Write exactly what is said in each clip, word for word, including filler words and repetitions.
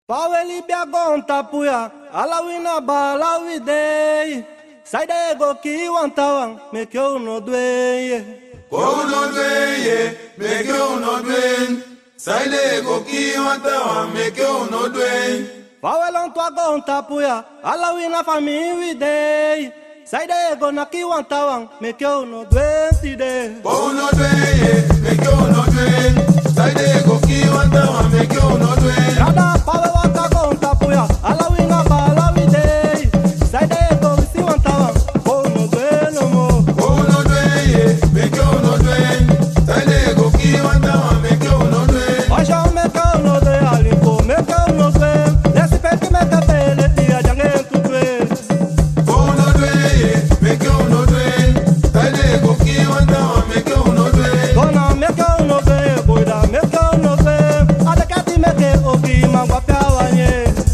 Paweli biagonta puya, alawina balawi dey. Sai de go ki wantawan, make you no dweye. Ko no dweye, make you no dweye. Sai de go ki wantawan, make you no dweye. Pawelon tua gonta puya, alawina family dey. Sai de go na ki wantawan, make you no dweye today. Ko no dweye, make you no dweye. Sai de go ki wantawan, make you no dweye. Rada pawe waka gonta puya, alawina balawi dey. Sai de go si wantawan, ko no dweye no more. Ko no dweye, make you no dweye. Sai de go ki wantawan, make you no dweye. Ojo make you no dweye, alimpo make you no dweye. Lesi peki make pele dia jange tu dweye. Ko no dweye, make you no dweye. Sai de go ki wantawan, make you no dweye. Gonna make you no dweye, boyda make you no dweye. Adekati make obi mangwa pia wanye.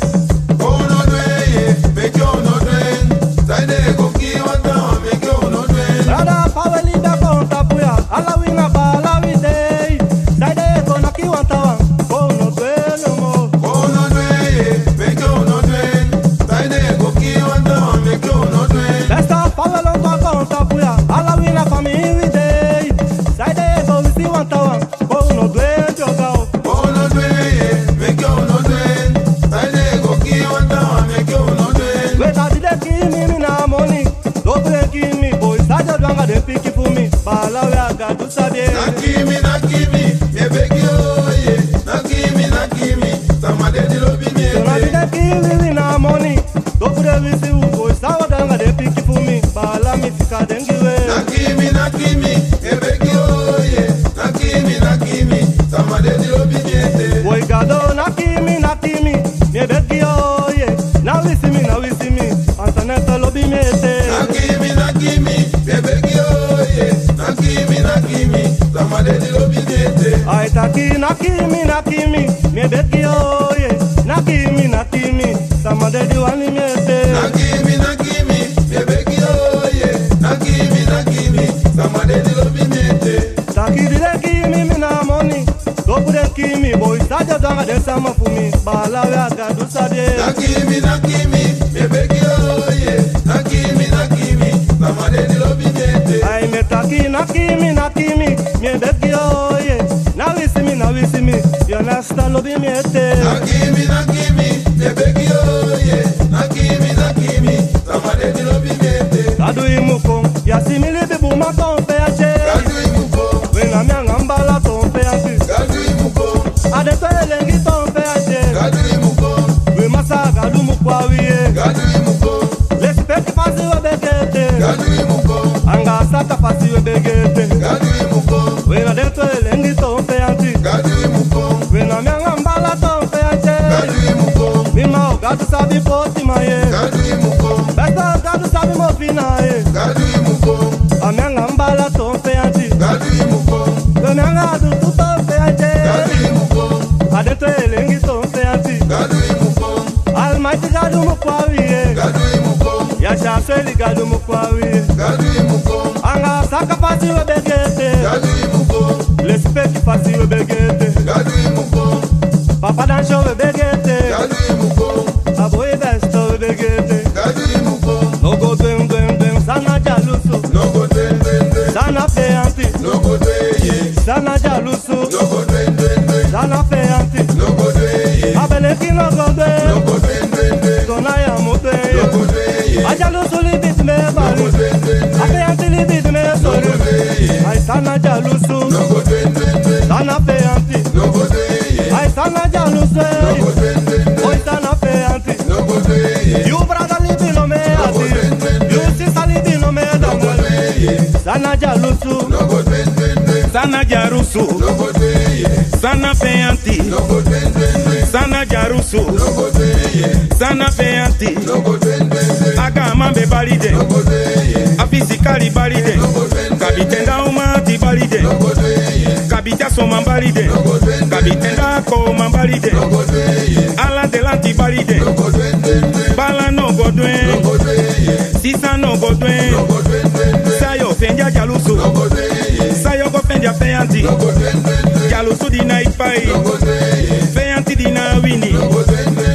Ko no dweye, make you no dweye. Sai de go ki wantawan, make you no dweye. Rada paweli da konta puya, alawina balawi dey. Sai de go na ki wantawan, ko no dweye no more. Ko no dweye, make you no dweye. Sai de go ki wantawan, make you no dweye. Lesta pawelon tua konta puya, alawina family dey. Sai de go si wantawan, ko no dweye jogao. Ko no dweye, make you no dweye. Sai de go ki wantawan, make you no dweye. Weta dide ki mi mi na money, dobre ki mi boy. Sajo dwanga de piki for me, balawi aga du sabie. Nakimi, nakimi, me beg you, yeah. Nakimi, nakimi, samade di lobi Dona miete. dide ki mi mi na money, dobre vi si u boy. Sajo dwanga de piki for me, bala mi fika dengiwe. Nakimi, nakimi, me beg you, yeah. Nakimi, nakimi, samade di lobi miete. Boy gado na kimi na kimi, me begi yo ye. Na wisi mi na wisi mi, antaneto lobi mete. Nakimi, nakimi, me beg you, yeah. Nakimi, nakimi, samade di lobi miete. Ay taki na kimi na kimi, me begi yo ye. Na kimi na kimi, samade di wani mete. Nakimi, nakimi, me beg you, yeah. Nakimi, nakimi, samade di lobi miete. Taki dide kimi mi na money, dobre kimi boy. Sajo dwanga de sama fumi, balawi aga du sabie. Nakimi, nakimi, me beg you, yeah. Nakimi, nakimi, samade di lobi miete. Ay me taki na kimi na kimi, me begi yo ye. Na wisi mi na wisi mi, you understand lobi mete. Nakimi, nakimi, me beg you, yeah. Nakimi, nakimi, samade di lobi miete. Kadu imuko, yasimili bibu maton pe ache. Gadu imuko, Wena mianga mbala ton pe ache. gadu imuko, Ade to elengi ton pe ache. gadu imuko, We masa gadu mukwa wiye. gadu imuko, Lesi peki fasi we begete. gadu imuko, Anga sata fasi we begete. gadu imuko, Wena de to elengi ton pe ache. gadu imuko, Wena mianga mbala ton pe ache. gadu imuko, Mima o gadu sabi poti maye. gadu imuko, Besta gadu sabi mo finaye. gadu imuko, Amianga mbala ton pe ache. gadu imuko, We mianga du tu ton pe gadu ache. imuko, Ade to elengi ton pe ache. gadu imuko, Almighty gadu mukwa wiye. gadu imuko, Yasha sweli gadu mukwa wiye. gadu imuko, Anga saka fasi we begete. gadu imuko, Respect fasi we begete. gadu imuko, Papa dansho we begete. gadu imuko, Aboy besto we begete. gadu imuko, No go dwem dwem dwem. Sana jalusu. no go dwen dwen dwen, Sana peanti. no go dweye, Sana jalusu. no go dwen dwen dwen, Sana peanti. no go dweye, Abeleki no go no dwem. go dwen dwen dwen, Dona ya no mute. go dweye, Ajalusu libit me no go bali. dwen dwen dwen, Apeanti libit me no go sori. dweye, Ay sana jalusu. no go dwen dwen dwen, Sana peanti. no go dweye, Ay sana jalusu. no go dwen dwen dwen, Oy sana peanti. no go dweye, You brother libi no me ati. You sister libi no me no go damwe. dweye, Sana jalusu. no go dwen dwen dwen, Sana jarusu, no go dweye, sana peanti, no go dwen dwen dwen, sana jarusu, no go dweye, sana peanti. no go dwen dwen dwen, Aga mambe balide, no go dweye, afisikali balide, no go dwen dwen, kabitenda umati balide, no go dweye, kabita soma balide, no go dwen dwen, kabitenda koma balide, no go dweye, ala delanti balide, no go dwen dwen dwen, bala no no godwen, go dweye, sisa no no godwen, go dwen dwen dwen, sayo fenja jalusu, no go dweye, sayo go fenja peanti, no go dwen dwen dwen, jalusu dina ipai, no go dweye, peanti dina wini, no go dwen dwen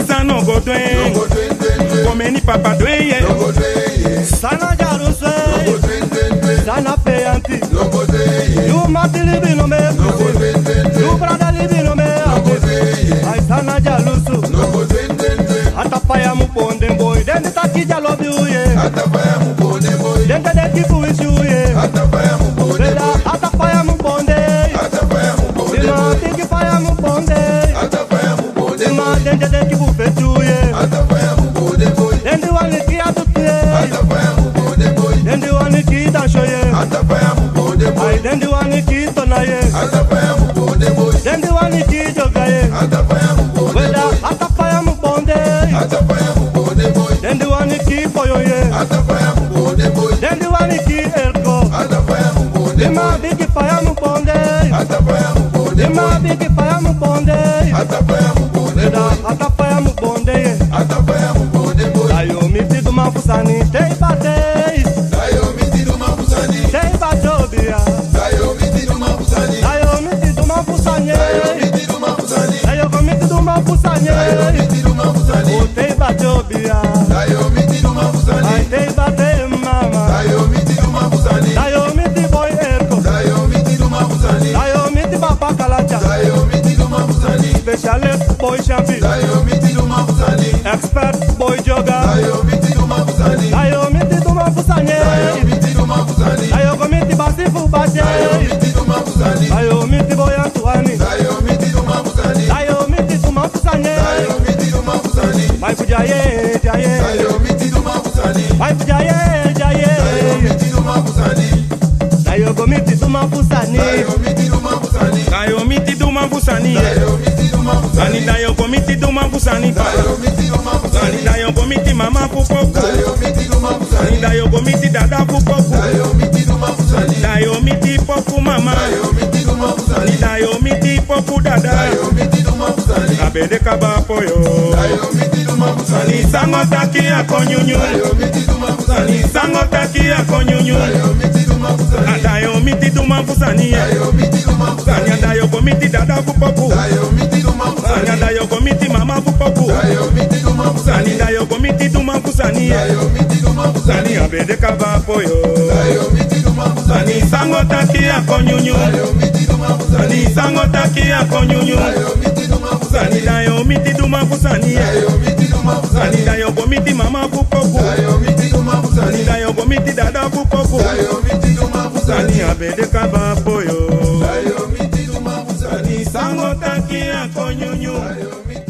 Musa no go dwen. go dwen dwen dwen. Komeni papa dwen ye. No go dwen ye. Sana jaruswe. No go dwen dwen dwen. Sana peyanti. No go dwen ye. You mati libi no me. No go dwen dwen dwen. You brother libi no me. No go dwen ye. Ay sana jalusu. No go dwen dwen dwen. Atapaya mu ponde boy. Dende takija love you ye. Atapaya mu ponde boy. Dende de kipu with you ye. Atapaya mu ponde Bela boy. atapaya mu ponde. Atapaya mu ponde Dima boy. tiki fire mu ponde. Atapaya mu ponde Dima boy. dende de kipu with you ye. Atapaya mu ponde boy. Dende wani ki atutu ye. Atapaya mu ponde boy. Dende wani ki dansho ye. Atapaya mu ponde boy. Ay dende wani ki tona ye. Atapaya mu ponde boy. Dende wani ki joga ye. Atapaya mu ponde Weda boy. atapaya mu ponde. Atapaya mu ponde boy. Dende wani ki poyo ye. Atapaya mu ponde boy. Dende wani ki elko. Atapaya mu ponde Dima boy. bigi fire mu ponde. Atapaya mu ponde Dima boy. bigi fire mu ponde. Atapaya mu ponde Weda boy. atapaya mu ponde ye. Atapaya mu ponde boy. Ayo mi ti duma fusani tei bate. Dayo miti duma busani. Tei batobia. Dayo miti duma busani. Ayo mi ti duma fusanye. Dayo miti duma busani. Ayo ko mi ti duma fusanye. Dayo miti duma busani. O tei batobia. Dayo miti duma busani. Ay tei bate mama. Dayo miti duma busani. Ayo mi ti boy erko. Dayo miti duma busani. Ayo mi ti papa kalacha. Dayo miti duma busani. Specialist boy champion. Dayo miti duma busani. Expert boy jogger. Dayo miti duma busani. Ayo mi ti duma fusanye. Dayo miti duma busani. Ayo ko mi ti basifu bache. Dayo miti duma busani. Ayo mi ti boy antuani. Dayo miti duma busani. Ayo mi ti duma fusanye. Dayo miti duma busani. Mai pujaye jaye. Dayo miti duma busani. Mai pujaye jaye. Dayo miti duma busani. Ayo ko mi ti duma fusani. Dayo miti duma busani. Dayo miti duma busani ye. Dayo miti duma busani. Ani dayo komiti duma busani pa. Dayo miti duma Ani busani. dayo komiti mama pupoko. Dayo miti duma Ani busani. dayo komiti dada pupoko. Dayo miti duma busani. Dayo miti popu mama. Dayo miti duma Ani busani. dayo miti popu dada. Dayo miti duma busani. Abede kaba poyo. Dayo miti duma busani. Ani sango taki akonyunyu. Dayo miti duma busani. Ani sango taki akonyunyu. Dayo miti duma busani. Dayo miti duma busani ye. Dayo miti duma Ani busani. dayo komiti dada pupoko. Dayo miti duma Ani busani. dayo komiti mama pupoko. Dayo miti duma Ani busani. dayo komiti duma busani ye. Dayo miti duma Ani busani. abede kaba poyo. Dayo miti duma busani. Ani sango taki akonyunyu. Dayo miti duma busani. Ani sango taki akonyunyu. Dayo miti duma Ani busani. dayo miti duma busani ye. Dayo miti duma Ani busani. dayo komiti mama pupoko. Dayo miti duma Ani busani. dayo komiti dada pupoko. Dayo miti duma Ani busani. abede kaba poyo. Dayo miti duma busani. Ani sango taki akonyunyu. Dayo miti